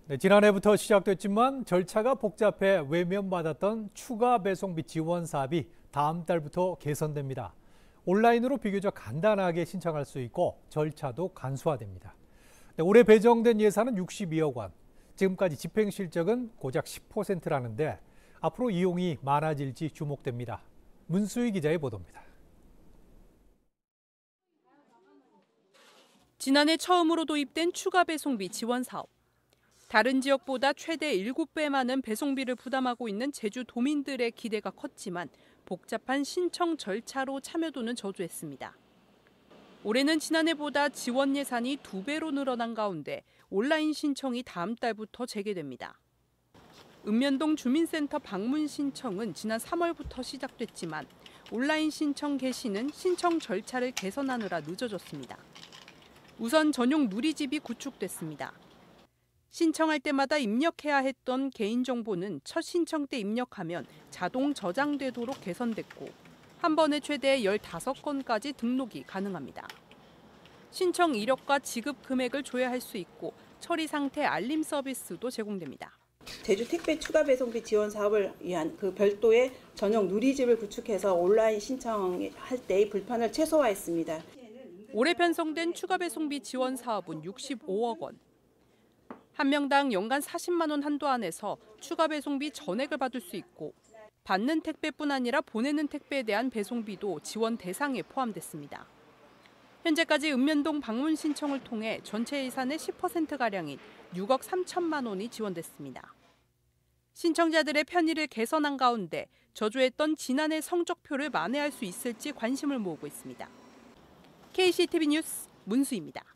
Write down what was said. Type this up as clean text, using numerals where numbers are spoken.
네, 지난해부터 시작됐지만 절차가 복잡해 외면받았던 추가 배송비 지원 사업이 다음 달부터 개선됩니다. 온라인으로 비교적 간단하게 신청할 수 있고 절차도 간소화됩니다. 네, 올해 배정된 예산은 62억 원. 지금까지 집행 실적은 고작 10%라는데 앞으로 이용이 많아질지 주목됩니다. 문수희 기자의 보도입니다. 지난해 처음으로 도입된 추가 배송비 지원 사업. 다른 지역보다 최대 7배 많은 배송비를 부담하고 있는 제주 도민들의 기대가 컸지만 복잡한 신청 절차로 참여도는 저조했습니다. 올해는 지난해보다 지원 예산이 2배로 늘어난 가운데 온라인 신청이 다음 달부터 재개됩니다. 읍면동 주민센터 방문 신청은 지난 3월부터 시작됐지만 온라인 신청 개시는 신청 절차를 개선하느라 늦어졌습니다. 우선 전용 누리집이 구축됐습니다. 신청할 때마다 입력해야 했던 개인정보는 첫 신청 때 입력하면 자동 저장되도록 개선됐고 한 번에 최대 15건까지 등록이 가능합니다. 신청 이력과 지급 금액을 조회할 수 있고 처리 상태 알림 서비스도 제공됩니다. 제주 택배 추가 배송비 지원 사업을 위한 별도의 전용 누리집을 구축해서 온라인 신청할 때의 불편을 최소화했습니다. 올해 편성된 추가 배송비 지원 사업은 65억 원. 한 명당 연간 40만 원 한도 안에서 추가 배송비 전액을 받을 수 있고 받는 택배뿐 아니라 보내는 택배에 대한 배송비도 지원 대상에 포함됐습니다. 현재까지 읍면동 방문 신청을 통해 전체 예산의 10%가량인 6억 3천만 원이 지원됐습니다. 신청자들의 편의를 개선한 가운데 저조했던 지난해 성적표를 만회할 수 있을지 관심을 모으고 있습니다. KCTV 뉴스 문수희입니다.